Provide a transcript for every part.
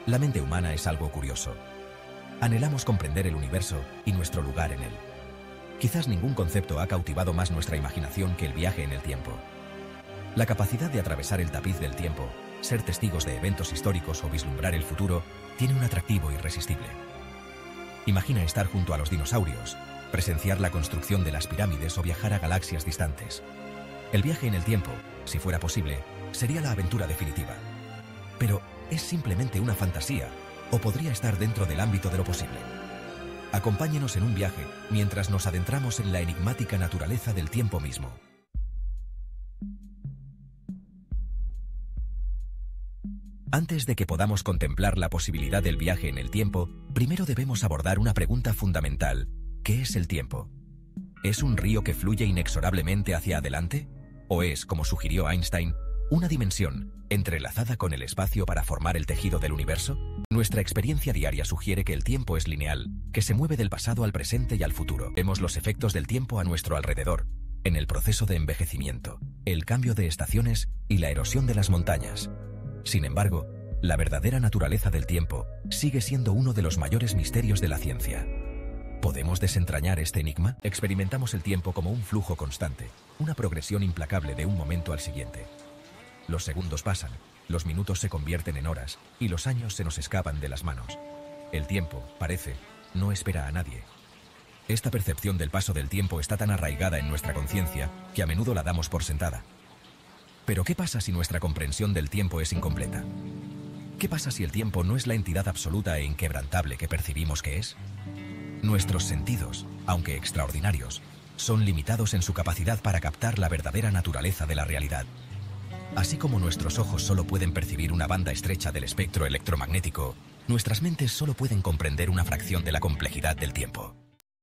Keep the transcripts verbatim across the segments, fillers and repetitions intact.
La mente humana es algo curioso. Anhelamos comprender el universo y nuestro lugar en él. Quizás ningún concepto ha cautivado más nuestra imaginación que el viaje en el tiempo. La capacidad de atravesar el tapiz del tiempo, ser testigos de eventos históricos o vislumbrar el futuro, tiene un atractivo irresistible. Imagina estar junto a los dinosaurios, presenciar la construcción de las pirámides o viajar a galaxias distantes. El viaje en el tiempo, si fuera posible, sería la aventura definitiva. Pero, ¿es simplemente una fantasía o podría estar dentro del ámbito de lo posible? Acompáñenos en un viaje mientras nos adentramos en la enigmática naturaleza del tiempo mismo. Antes de que podamos contemplar la posibilidad del viaje en el tiempo, primero debemos abordar una pregunta fundamental: ¿qué es el tiempo? ¿Es un río que fluye inexorablemente hacia adelante? ¿O es, como sugirió Einstein, una dimensión entrelazada con el espacio para formar el tejido del universo? Nuestra experiencia diaria sugiere que el tiempo es lineal, que se mueve del pasado al presente y al futuro. Vemos los efectos del tiempo a nuestro alrededor, en el proceso de envejecimiento, el cambio de estaciones y la erosión de las montañas. Sin embargo, la verdadera naturaleza del tiempo sigue siendo uno de los mayores misterios de la ciencia. ¿Podemos desentrañar este enigma? Experimentamos el tiempo como un flujo constante, una progresión implacable de un momento al siguiente. Los segundos pasan, los minutos se convierten en horas y los años se nos escapan de las manos. El tiempo, parece, no espera a nadie. Esta percepción del paso del tiempo está tan arraigada en nuestra conciencia que a menudo la damos por sentada. Pero ¿qué pasa si nuestra comprensión del tiempo es incompleta? ¿Qué pasa si el tiempo no es la entidad absoluta e inquebrantable que percibimos que es? Nuestros sentidos, aunque extraordinarios, son limitados en su capacidad para captar la verdadera naturaleza de la realidad. Así como nuestros ojos solo pueden percibir una banda estrecha del espectro electromagnético, nuestras mentes solo pueden comprender una fracción de la complejidad del tiempo.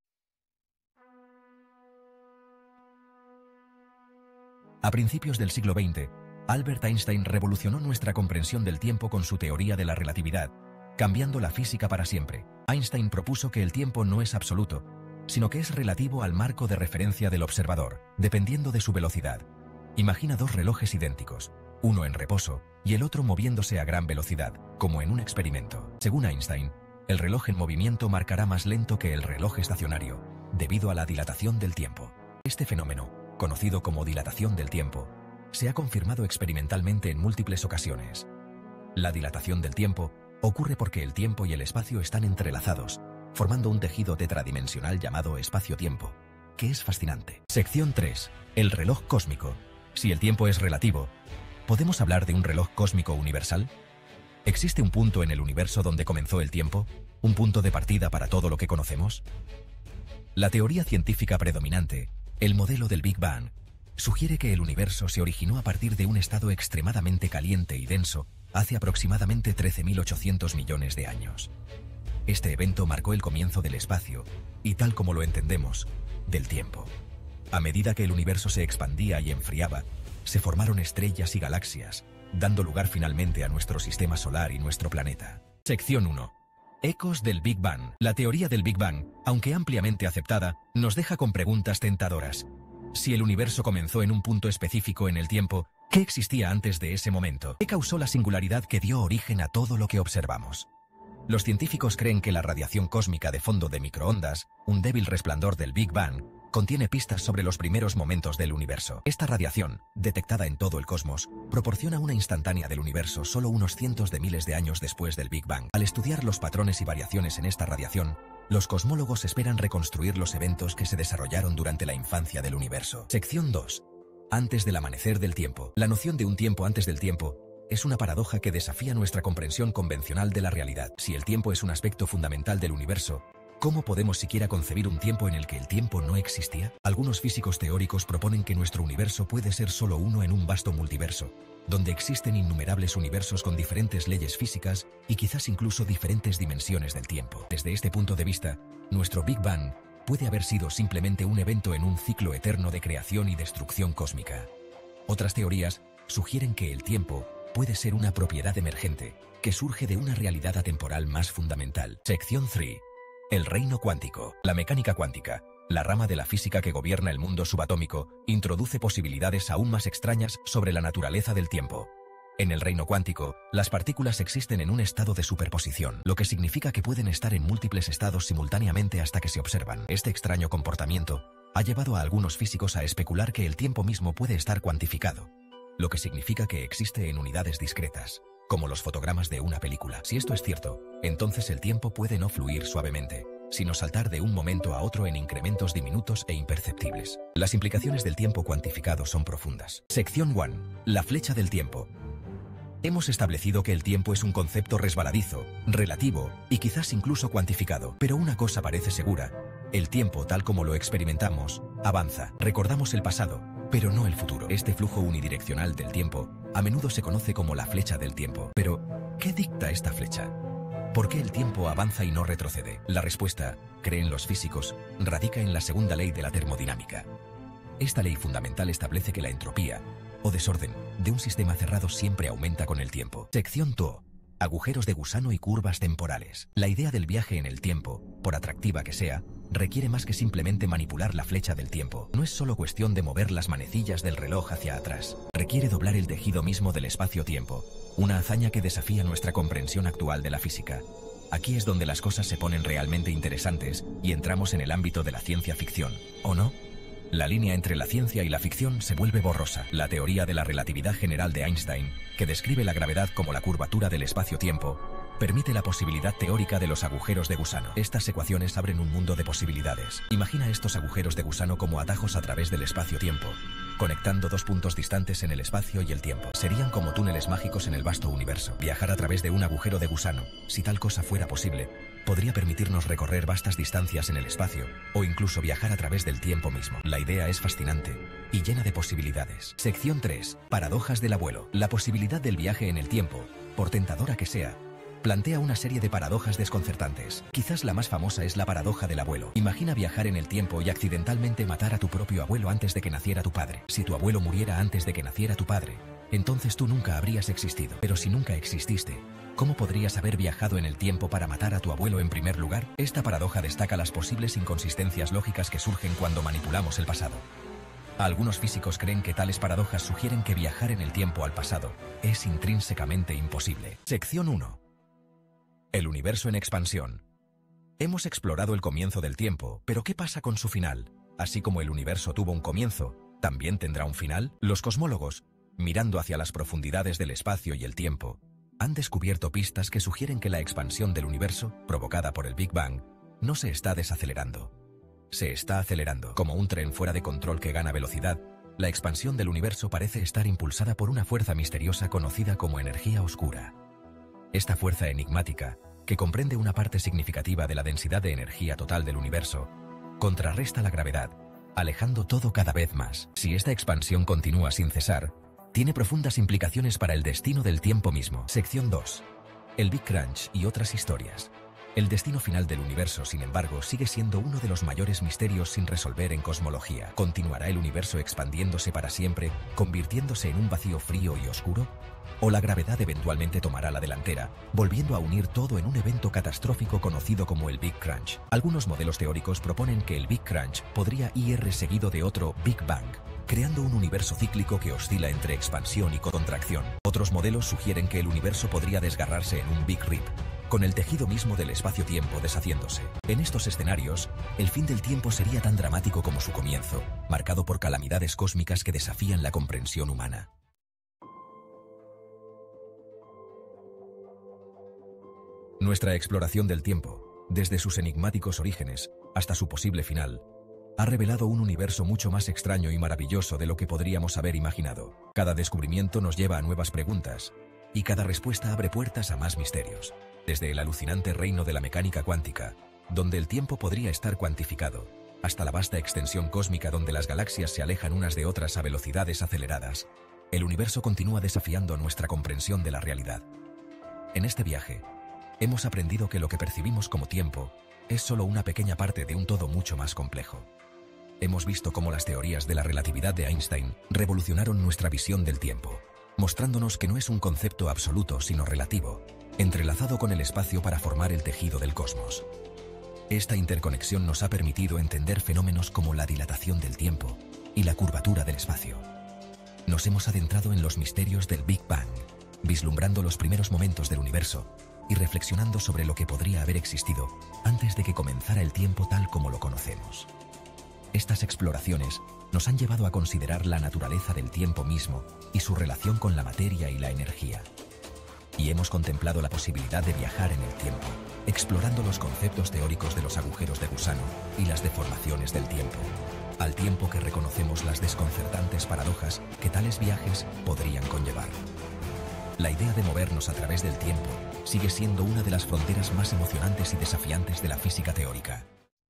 A principios del siglo veinte, Albert Einstein revolucionó nuestra comprensión del tiempo con su teoría de la relatividad, cambiando la física para siempre. Einstein propuso que el tiempo no es absoluto, sino que es relativo al marco de referencia del observador, dependiendo de su velocidad. Imagina dos relojes idénticos, uno en reposo y el otro moviéndose a gran velocidad, como en un experimento. Según Einstein, el reloj en movimiento marcará más lento que el reloj estacionario, debido a la dilatación del tiempo. Este fenómeno, conocido como dilatación del tiempo, se ha confirmado experimentalmente en múltiples ocasiones. La dilatación del tiempo ocurre porque el tiempo y el espacio están entrelazados, formando un tejido tetradimensional llamado espacio-tiempo, que es fascinante. Sección tres. El reloj cósmico. Si el tiempo es relativo, ¿podemos hablar de un reloj cósmico universal? ¿Existe un punto en el universo donde comenzó el tiempo? ¿Un punto de partida para todo lo que conocemos? La teoría científica predominante, el modelo del Big Bang, sugiere que el universo se originó a partir de un estado extremadamente caliente y denso hace aproximadamente trece mil ochocientos millones de años. Este evento marcó el comienzo del espacio y, tal como lo entendemos, del tiempo. A medida que el universo se expandía y enfriaba, se formaron estrellas y galaxias, dando lugar finalmente a nuestro sistema solar y nuestro planeta. Sección uno. Ecos del Big Bang. La teoría del Big Bang, aunque ampliamente aceptada, nos deja con preguntas tentadoras. Si el universo comenzó en un punto específico en el tiempo, ¿qué existía antes de ese momento? ¿Qué causó la singularidad que dio origen a todo lo que observamos? Los científicos creen que la radiación cósmica de fondo de microondas, un débil resplandor del Big Bang, contiene pistas sobre los primeros momentos del universo. Esta radiación, detectada en todo el cosmos, proporciona una instantánea del universo solo unos cientos de miles de años después del Big Bang. Al estudiar los patrones y variaciones en esta radiación, los cosmólogos esperan reconstruir los eventos que se desarrollaron durante la infancia del universo. Sección dos. Antes del amanecer del tiempo. La noción de un tiempo antes del tiempo es una paradoja que desafía nuestra comprensión convencional de la realidad. Si el tiempo es un aspecto fundamental del universo, ¿cómo podemos siquiera concebir un tiempo en el que el tiempo no existía? Algunos físicos teóricos proponen que nuestro universo puede ser solo uno en un vasto multiverso, donde existen innumerables universos con diferentes leyes físicas y quizás incluso diferentes dimensiones del tiempo. Desde este punto de vista, nuestro Big Bang puede haber sido simplemente un evento en un ciclo eterno de creación y destrucción cósmica. Otras teorías sugieren que el tiempo puede ser una propiedad emergente que surge de una realidad atemporal más fundamental. Sección tres. El reino cuántico. La mecánica cuántica, la rama de la física que gobierna el mundo subatómico, introduce posibilidades aún más extrañas sobre la naturaleza del tiempo. En el reino cuántico, las partículas existen en un estado de superposición, lo que significa que pueden estar en múltiples estados simultáneamente hasta que se observan. Este extraño comportamiento ha llevado a algunos físicos a especular que el tiempo mismo puede estar cuantificado, lo que significa que existe en unidades discretas, como los fotogramas de una película. Si esto es cierto, entonces el tiempo puede no fluir suavemente, sino saltar de un momento a otro en incrementos diminutos e imperceptibles. Las implicaciones del tiempo cuantificado son profundas. Sección uno. La flecha del tiempo. Hemos establecido que el tiempo es un concepto resbaladizo, relativo y quizás incluso cuantificado. Pero una cosa parece segura: el tiempo, tal como lo experimentamos, avanza. Recordamos el pasado, pero no el futuro. Este flujo unidireccional del tiempo a menudo se conoce como la flecha del tiempo. Pero, ¿qué dicta esta flecha? ¿Por qué el tiempo avanza y no retrocede? La respuesta, creen los físicos, radica en la segunda ley de la termodinámica. Esta ley fundamental establece que la entropía, o desorden, de un sistema cerrado siempre aumenta con el tiempo. Sección dos. Agujeros de gusano y curvas temporales. La idea del viaje en el tiempo, por atractiva que sea, requiere más que simplemente manipular la flecha del tiempo. No es solo cuestión de mover las manecillas del reloj hacia atrás. Requiere doblar el tejido mismo del espacio-tiempo, una hazaña que desafía nuestra comprensión actual de la física. Aquí es donde las cosas se ponen realmente interesantes y entramos en el ámbito de la ciencia ficción, ¿o no? La línea entre la ciencia y la ficción se vuelve borrosa. La teoría de la relatividad general de Einstein, que describe la gravedad como la curvatura del espacio-tiempo, permite la posibilidad teórica de los agujeros de gusano. Estas ecuaciones abren un mundo de posibilidades. Imagina estos agujeros de gusano como atajos a través del espacio-tiempo, conectando dos puntos distantes en el espacio y el tiempo. Serían como túneles mágicos en el vasto universo. Viajar a través de un agujero de gusano, si tal cosa fuera posible, podría permitirnos recorrer vastas distancias en el espacio, o incluso viajar a través del tiempo mismo. La idea es fascinante y llena de posibilidades. Sección tres. Paradojas del abuelo. La posibilidad del viaje en el tiempo, por tentadora que sea, plantea una serie de paradojas desconcertantes. Quizás la más famosa es la paradoja del abuelo. Imagina viajar en el tiempo y accidentalmente matar a tu propio abuelo antes de que naciera tu padre. Si tu abuelo muriera antes de que naciera tu padre, entonces tú nunca habrías existido. Pero si nunca exististe, ¿cómo podrías haber viajado en el tiempo para matar a tu abuelo en primer lugar? Esta paradoja destaca las posibles inconsistencias lógicas que surgen cuando manipulamos el pasado. Algunos físicos creen que tales paradojas sugieren que viajar en el tiempo al pasado es intrínsecamente imposible. Sección uno. El universo en expansión. Hemos explorado el comienzo del tiempo, pero ¿qué pasa con su final? Así como el universo tuvo un comienzo, ¿también tendrá un final? Los cosmólogos, mirando hacia las profundidades del espacio y el tiempo, han descubierto pistas que sugieren que la expansión del universo, provocada por el Big Bang, no se está desacelerando. Se está acelerando. Como un tren fuera de control que gana velocidad, la expansión del universo parece estar impulsada por una fuerza misteriosa conocida como energía oscura. Esta fuerza enigmática, que comprende una parte significativa de la densidad de energía total del universo, contrarresta la gravedad, alejando todo cada vez más. Si esta expansión continúa sin cesar, tiene profundas implicaciones para el destino del tiempo mismo. Sección dos. El Big Crunch y otras historias. El destino final del universo, sin embargo, sigue siendo uno de los mayores misterios sin resolver en cosmología. ¿Continuará el universo expandiéndose para siempre, convirtiéndose en un vacío frío y oscuro? ¿O la gravedad eventualmente tomará la delantera, volviendo a unir todo en un evento catastrófico conocido como el Big Crunch? Algunos modelos teóricos proponen que el Big Crunch podría ir seguido de otro Big Bang, creando un universo cíclico que oscila entre expansión y contracción. Otros modelos sugieren que el universo podría desgarrarse en un Big Rip, con el tejido mismo del espacio-tiempo deshaciéndose. En estos escenarios, el fin del tiempo sería tan dramático como su comienzo, marcado por calamidades cósmicas que desafían la comprensión humana. Nuestra exploración del tiempo, desde sus enigmáticos orígenes hasta su posible final, ha revelado un universo mucho más extraño y maravilloso de lo que podríamos haber imaginado. Cada descubrimiento nos lleva a nuevas preguntas, y cada respuesta abre puertas a más misterios. Desde el alucinante reino de la mecánica cuántica, donde el tiempo podría estar cuantificado, hasta la vasta extensión cósmica donde las galaxias se alejan unas de otras a velocidades aceleradas, el universo continúa desafiando nuestra comprensión de la realidad. En este viaje, hemos aprendido que lo que percibimos como tiempo es solo una pequeña parte de un todo mucho más complejo. Hemos visto cómo las teorías de la relatividad de Einstein revolucionaron nuestra visión del tiempo, mostrándonos que no es un concepto absoluto sino relativo, entrelazado con el espacio para formar el tejido del cosmos. Esta interconexión nos ha permitido entender fenómenos como la dilatación del tiempo y la curvatura del espacio. Nos hemos adentrado en los misterios del Big Bang, vislumbrando los primeros momentos del universo y reflexionando sobre lo que podría haber existido antes de que comenzara el tiempo tal como lo conocemos. Estas exploraciones nos han llevado a considerar la naturaleza del tiempo mismo y su relación con la materia y la energía. Y hemos contemplado la posibilidad de viajar en el tiempo, explorando los conceptos teóricos de los agujeros de gusano y las deformaciones del tiempo, al tiempo que reconocemos las desconcertantes paradojas que tales viajes podrían conllevar. La idea de movernos a través del tiempo sigue siendo una de las fronteras más emocionantes y desafiantes de la física teórica.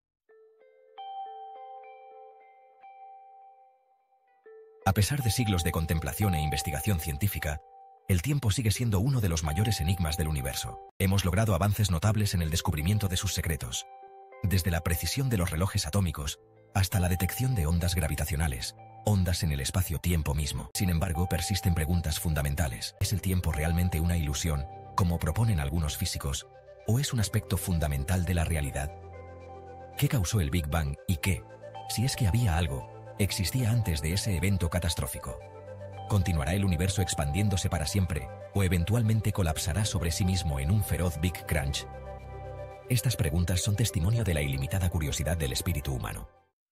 A pesar de siglos de contemplación e investigación científica, el tiempo sigue siendo uno de los mayores enigmas del universo. Hemos logrado avances notables en el descubrimiento de sus secretos, desde la precisión de los relojes atómicos hasta la detección de ondas gravitacionales, ondas en el espacio-tiempo mismo. Sin embargo, persisten preguntas fundamentales. ¿Es el tiempo realmente una ilusión, como proponen algunos físicos, o es un aspecto fundamental de la realidad? ¿Qué causó el Big Bang y qué, si es que había algo, existía antes de ese evento catastrófico? ¿Continuará el universo expandiéndose para siempre o eventualmente colapsará sobre sí mismo en un feroz Big Crunch? Estas preguntas son testimonio de la ilimitada curiosidad del espíritu humano.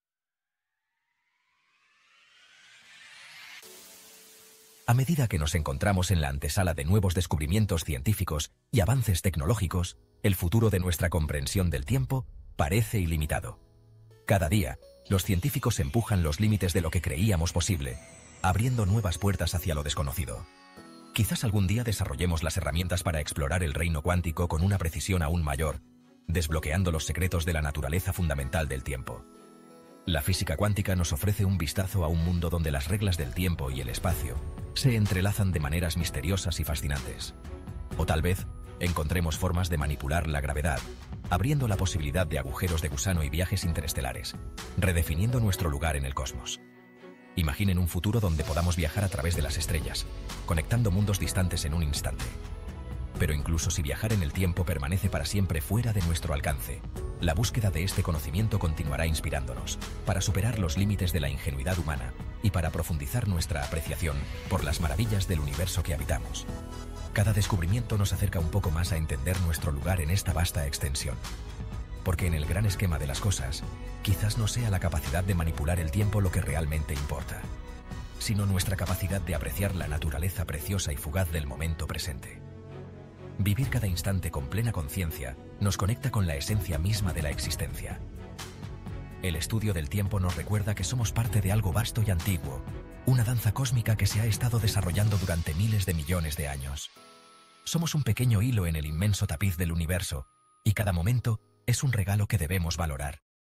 A medida que nos encontramos en la antesala de nuevos descubrimientos científicos y avances tecnológicos, el futuro de nuestra comprensión del tiempo parece ilimitado. Cada día, los científicos empujan los límites de lo que creíamos posible, abriendo nuevas puertas hacia lo desconocido. Quizás algún día desarrollemos las herramientas para explorar el reino cuántico con una precisión aún mayor, desbloqueando los secretos de la naturaleza fundamental del tiempo. La física cuántica nos ofrece un vistazo a un mundo donde las reglas del tiempo y el espacio se entrelazan de maneras misteriosas y fascinantes. O tal vez encontremos formas de manipular la gravedad, abriendo la posibilidad de agujeros de gusano y viajes interestelares, redefiniendo nuestro lugar en el cosmos. Imaginen un futuro donde podamos viajar a través de las estrellas, conectando mundos distantes en un instante. Pero incluso si viajar en el tiempo permanece para siempre fuera de nuestro alcance, la búsqueda de este conocimiento continuará inspirándonos, para superar los límites de la ingenuidad humana y para profundizar nuestra apreciación por las maravillas del universo que habitamos. Cada descubrimiento nos acerca un poco más a entender nuestro lugar en esta vasta extensión. Porque en el gran esquema de las cosas, quizás no sea la capacidad de manipular el tiempo lo que realmente importa, sino nuestra capacidad de apreciar la naturaleza preciosa y fugaz del momento presente. Vivir cada instante con plena conciencia nos conecta con la esencia misma de la existencia. El estudio del tiempo nos recuerda que somos parte de algo vasto y antiguo, una danza cósmica que se ha estado desarrollando durante miles de millones de años. Somos un pequeño hilo en el inmenso tapiz del universo, y cada momento es un regalo que debemos valorar.